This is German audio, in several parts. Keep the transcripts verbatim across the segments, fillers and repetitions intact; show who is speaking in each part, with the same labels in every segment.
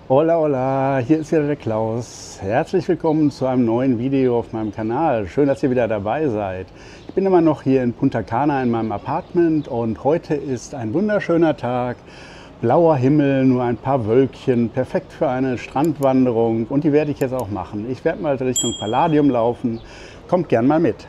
Speaker 1: Hola, hola, hier ist wieder der Klaus. Herzlich willkommen zu einem neuen Video auf meinem Kanal. Schön, dass ihr wieder dabei seid. Ich bin immer noch hier in Punta Cana in meinem Apartment und heute ist ein wunderschöner Tag. Blauer Himmel, nur ein paar Wölkchen, perfekt für eine Strandwanderung und die werde ich jetzt auch machen. Ich werde mal Richtung Palladium laufen. Kommt gern mal mit.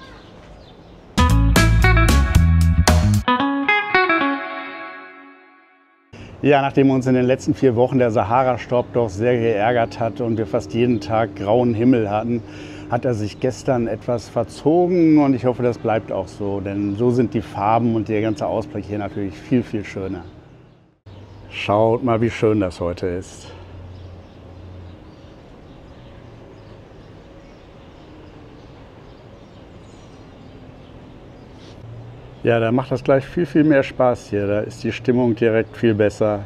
Speaker 1: Ja, nachdem uns in den letzten vier Wochen der Sahara-Staub doch sehr geärgert hat und wir fast jeden Tag grauen Himmel hatten, hat er sich gestern etwas verzogen und ich hoffe, das bleibt auch so, denn so sind die Farben und der ganze Ausblick hier natürlich viel, viel schöner. Schaut mal, wie schön das heute ist. Ja, da macht das gleich viel, viel mehr Spaß hier. Da ist die Stimmung direkt viel besser.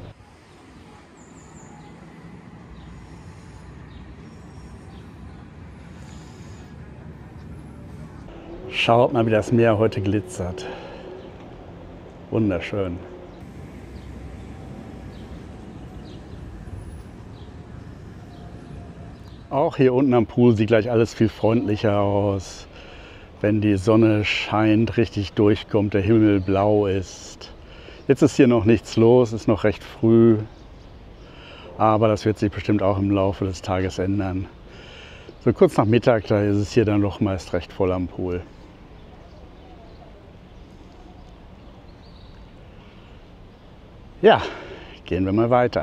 Speaker 1: Schaut mal, wie das Meer heute glitzert. Wunderschön. Auch hier unten am Pool sieht gleich alles viel freundlicher aus. Wenn die Sonne scheint, richtig durchkommt, der Himmel blau ist. Jetzt ist hier noch nichts los, ist noch recht früh, aber das wird sich bestimmt auch im Laufe des Tages ändern. So kurz nach Mittag, da ist es hier dann doch meist recht voll am Pool. Ja, gehen wir mal weiter.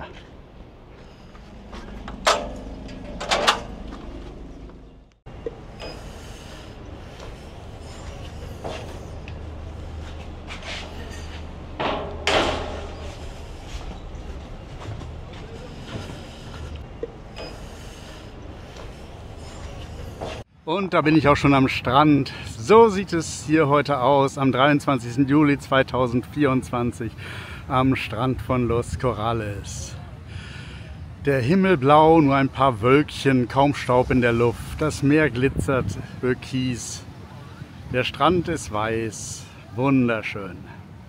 Speaker 1: Und da bin ich auch schon am Strand. So sieht es hier heute aus, am dreiundzwanzigsten Juli zweitausendvierundzwanzig am Strand von Los Corrales. Der Himmel blau, nur ein paar Wölkchen, kaum Staub in der Luft. Das Meer glitzert türkis. Der Strand ist weiß. Wunderschön.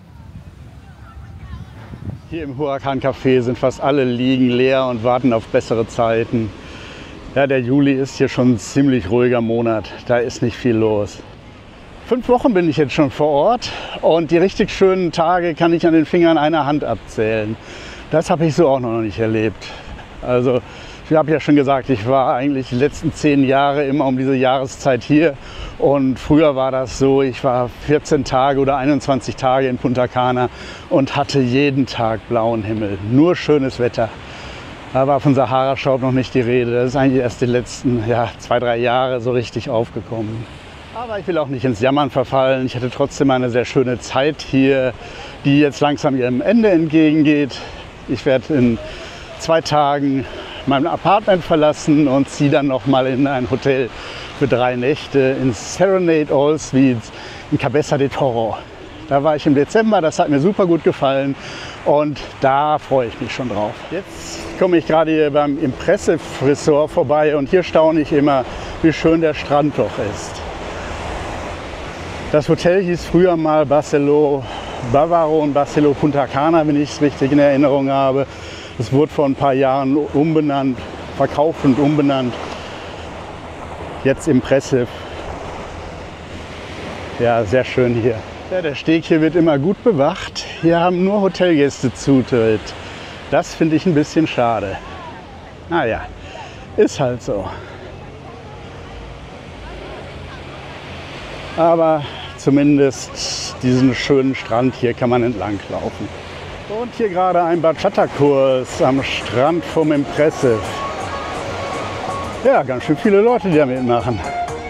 Speaker 1: Hier im Huracan Café sind fast alle Liegen leer und warten auf bessere Zeiten. Ja, der Juli ist hier schon ein ziemlich ruhiger Monat, da ist nicht viel los. Fünf Wochen bin ich jetzt schon vor Ort und die richtig schönen Tage kann ich an den Fingern einer Hand abzählen. Das habe ich so auch noch nicht erlebt. Also ich habe ja schon gesagt, ich war eigentlich die letzten zehn Jahre immer um diese Jahreszeit hier und früher war das so, ich war vierzehn Tage oder einundzwanzig Tage in Punta Cana und hatte jeden Tag blauen Himmel, nur schönes Wetter. Da war von Sahara-Staub noch nicht die Rede. Das ist eigentlich erst die letzten ja, zwei, drei Jahre so richtig aufgekommen. Aber ich will auch nicht ins Jammern verfallen. Ich hatte trotzdem eine sehr schöne Zeit hier, die jetzt langsam ihrem Ende entgegengeht. Ich werde in zwei Tagen mein Apartment verlassen und ziehe dann noch mal in ein Hotel für drei Nächte in Serenade All Suites in Cabeza de Toro. Da war ich im Dezember, das hat mir super gut gefallen und da freue ich mich schon drauf. Jetzt komme ich gerade hier beim Impressive Resort vorbei und hier staune ich immer, wie schön der Strand doch ist. Das Hotel hieß früher mal Barceló Bávaro und Barceló Punta Cana, wenn ich es richtig in Erinnerung habe. Es wurde vor ein paar Jahren umbenannt, verkauft und umbenannt. Jetzt Impressive. Ja, sehr schön hier. Ja, der Steg hier wird immer gut bewacht. Hier haben nur Hotelgäste Zutritt. Das finde ich ein bisschen schade. Naja, ist halt so. Aber zumindest diesen schönen Strand hier kann man entlang laufen. Und hier gerade ein Bachata-Kurs am Strand vom Impressive. Ja, ganz schön viele Leute, die da mitmachen.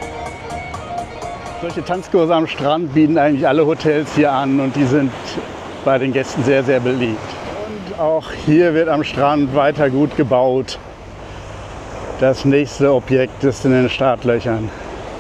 Speaker 1: Solche Tanzkurse am Strand bieten eigentlich alle Hotels hier an und die sind bei den Gästen sehr, sehr beliebt. Und auch hier wird am Strand weiter gut gebaut. Das nächste Objekt ist in den Startlöchern.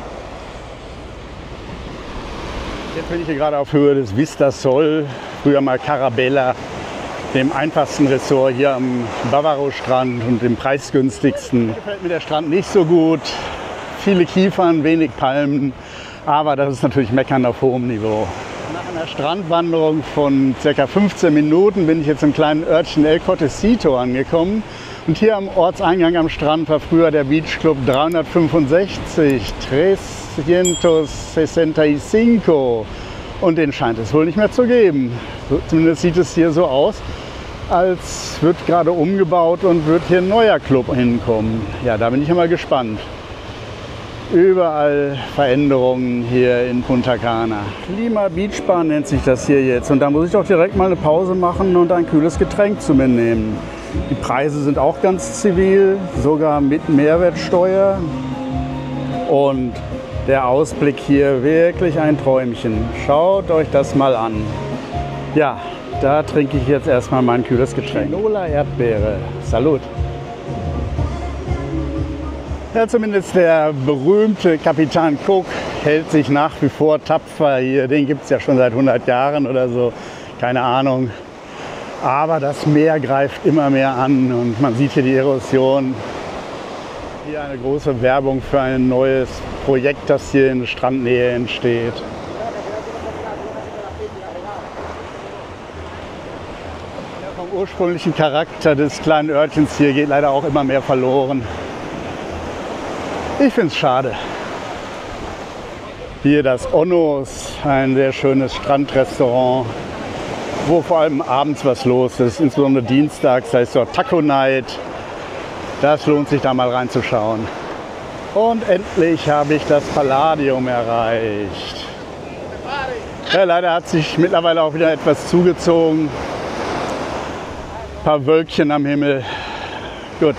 Speaker 1: Jetzt bin ich hier gerade auf Höhe des Vista Sol, früher mal Carabela, dem einfachsten Resort hier am Bávaro-Strand und dem preisgünstigsten. Gefällt mir der Strand nicht so gut. Viele Kiefern, wenig Palmen. Aber das ist natürlich Meckern auf hohem Niveau. Nach einer Strandwanderung von ca. fünfzehn Minuten bin ich jetzt im kleinen Örtchen El Cortecito angekommen. Und hier am Ortseingang am Strand war früher der Beach Club dreihundertfünfundsechzig, trescientos sesenta y cinco. Und den scheint es wohl nicht mehr zu geben. Zumindest sieht es hier so aus, als wird gerade umgebaut und wird hier ein neuer Club hinkommen. Ja, da bin ich immer gespannt. Überall Veränderungen hier in Punta Cana. Lima Beach Bar nennt sich das hier jetzt. Und da muss ich doch direkt mal eine Pause machen und ein kühles Getränk zu mir nehmen. Die Preise sind auch ganz zivil, sogar mit Mehrwertsteuer. Und der Ausblick hier wirklich ein Träumchen. Schaut euch das mal an. Ja, da trinke ich jetzt erstmal mein kühles Getränk. Nola Erdbeere. Salut! Ja, zumindest der berühmte Kapitän Cook hält sich nach wie vor tapfer hier. Den gibt es ja schon seit hundert Jahren oder so, keine Ahnung. Aber das Meer greift immer mehr an und man sieht hier die Erosion. Hier eine große Werbung für ein neues Projekt, das hier in Strandnähe entsteht. Ja, vom ursprünglichen Charakter des kleinen Örtchens hier geht leider auch immer mehr verloren. Ich finde es schade. Hier das Onos, ein sehr schönes Strandrestaurant, wo vor allem abends was los ist, insbesondere dienstags, da ist dort Taco Night. Das lohnt sich da mal reinzuschauen. Und endlich habe ich das Palladium erreicht. Ja, leider hat sich mittlerweile auch wieder etwas zugezogen. Ein paar Wölkchen am Himmel. Gut.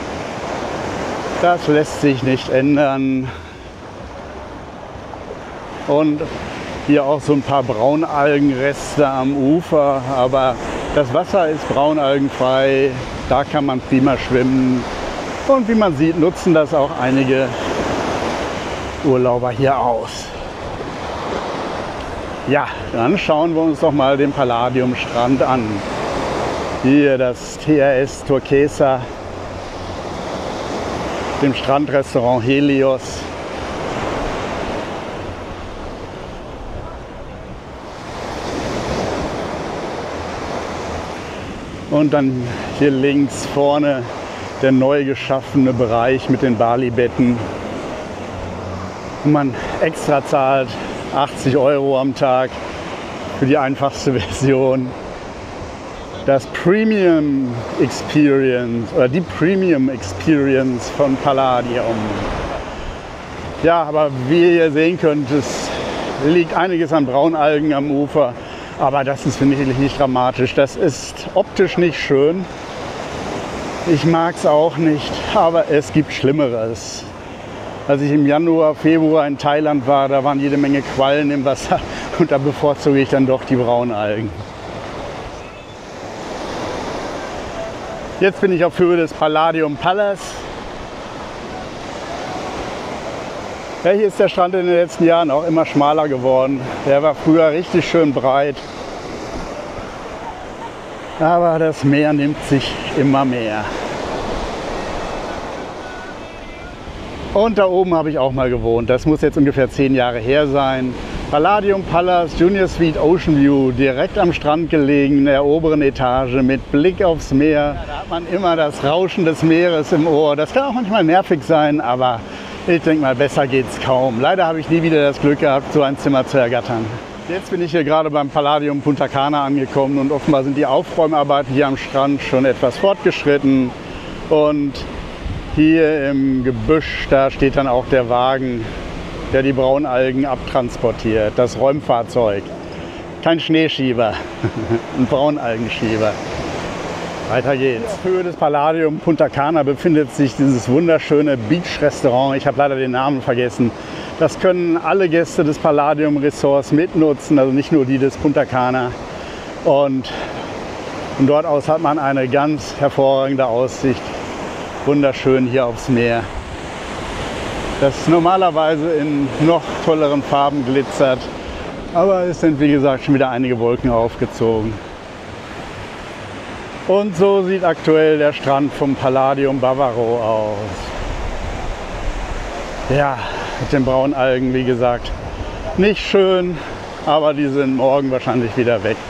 Speaker 1: Das lässt sich nicht ändern. Und hier auch so ein paar Braunalgenreste am Ufer, aber das Wasser ist braunalgenfrei, da kann man prima schwimmen. Und wie man sieht, nutzen das auch einige Urlauber hier aus. Ja, dann schauen wir uns doch mal den Palladium-Strand an. Hier das T R S Turquesa, dem Strandrestaurant Helios. Und dann hier links vorne der neu geschaffene Bereich mit den Bali-Betten, wo man extra zahlt, achtzig Euro am Tag für die einfachste Version. Das Premium Experience oder die Premium Experience von Palladium. Ja, aber wie ihr sehen könnt, es liegt einiges an Braunalgen am Ufer, aber das ist, finde ich, nicht dramatisch. Das ist optisch nicht schön. Ich mag es auch nicht, aber es gibt Schlimmeres. Als ich im Januar, Februar in Thailand war, da waren jede Menge Quallen im Wasser und da bevorzuge ich dann doch die Braunalgen. Jetzt bin ich auf Höhe des Palladium Palace. Ja, hier ist der Strand in den letzten Jahren auch immer schmaler geworden. Der war früher richtig schön breit. Aber das Meer nimmt sich immer mehr. Und da oben habe ich auch mal gewohnt. Das muss jetzt ungefähr zehn Jahre her sein. Palladium Palace Junior Suite Ocean View, direkt am Strand gelegen, in der oberen Etage mit Blick aufs Meer. Ja, da hat man immer das Rauschen des Meeres im Ohr. Das kann auch manchmal nervig sein, aber ich denke mal, besser geht's kaum. Leider habe ich nie wieder das Glück gehabt, so ein Zimmer zu ergattern. Jetzt bin ich hier gerade beim Palladium Punta Cana angekommen und offenbar sind die Aufräumarbeiten hier am Strand schon etwas fortgeschritten. Und hier im Gebüsch, da steht dann auch der Wagen, der die Braunalgen abtransportiert, das Räumfahrzeug. Kein Schneeschieber, ein Braunalgenschieber. Weiter geht's. Auf Höhe des Palladium Punta Cana befindet sich dieses wunderschöne Beach-Restaurant. Ich habe leider den Namen vergessen. Das können alle Gäste des Palladium Resorts mitnutzen, also nicht nur die des Punta Cana. Und von dort aus hat man eine ganz hervorragende Aussicht. Wunderschön hier aufs Meer, das normalerweise in noch tolleren Farben glitzert. Aber es sind, wie gesagt, schon wieder einige Wolken aufgezogen. Und so sieht aktuell der Strand vom Palladium Bavaro aus. Ja, mit den Braunalgen, wie gesagt, nicht schön, aber die sind morgen wahrscheinlich wieder weg.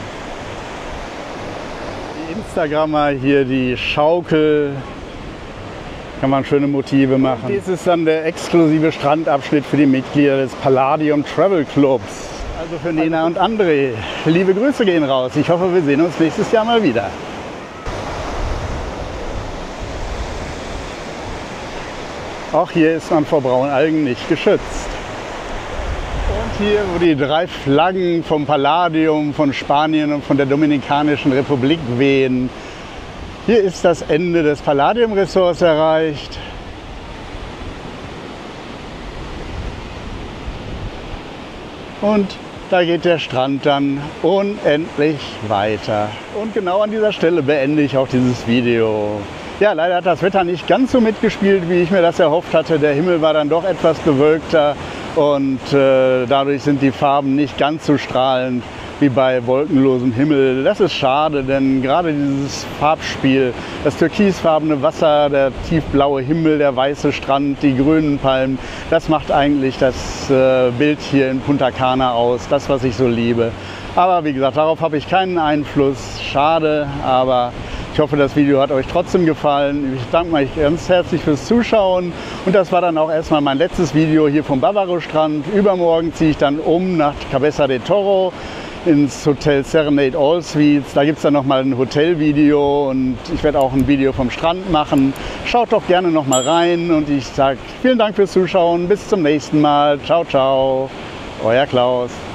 Speaker 1: Die Instagrammer hier, die Schaukel, kann man schöne Motive machen. Dies ist dann der exklusive Strandabschnitt für die Mitglieder des Palladium Travel Clubs. Also für Nena und André. Liebe Grüße gehen raus. Ich hoffe, wir sehen uns nächstes Jahr mal wieder. Auch hier ist man vor braunen Algen nicht geschützt. Und hier, wo die drei Flaggen vom Palladium, von Spanien und von der Dominikanischen Republik wehen, hier ist das Ende des Palladium Resorts erreicht. Und da geht der Strand dann unendlich weiter. Und genau an dieser Stelle beende ich auch dieses Video. Ja, leider hat das Wetter nicht ganz so mitgespielt, wie ich mir das erhofft hatte. Der Himmel war dann doch etwas bewölkter und äh, dadurch sind die Farben nicht ganz so strahlend wie bei wolkenlosem Himmel. Das ist schade, denn gerade dieses Farbspiel, das türkisfarbene Wasser, der tiefblaue Himmel, der weiße Strand, die grünen Palmen, das macht eigentlich das äh, Bild hier in Punta Cana aus, das, was ich so liebe. Aber wie gesagt, darauf habe ich keinen Einfluss. Schade, aber ich hoffe, das Video hat euch trotzdem gefallen. Ich danke euch ganz herzlich fürs Zuschauen. Und das war dann auch erstmal mein letztes Video hier vom Bavaro Strand. Übermorgen ziehe ich dann um nach Cabeza de Toro ins Hotel Serenade All Suites. Da gibt es dann nochmal ein Hotelvideo und ich werde auch ein Video vom Strand machen. Schaut doch gerne nochmal rein und ich sage vielen Dank fürs Zuschauen. Bis zum nächsten Mal. Ciao, ciao. Euer Klaus.